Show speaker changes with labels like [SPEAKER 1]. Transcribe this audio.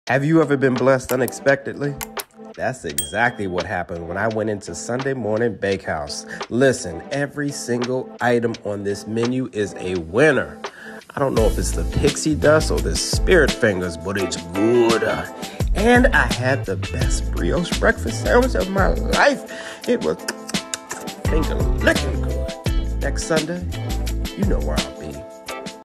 [SPEAKER 1] Have you ever been blessed unexpectedly? That's exactly what happened when I went into Sunday Morning Bakehouse. Listen, every single item on this menu is a winner. I don't know if it's the pixie dust or the spirit fingers, but it's good. And I had the best brioche breakfast sandwich of my life. It was finger licking good. Next Sunday, you know where I'm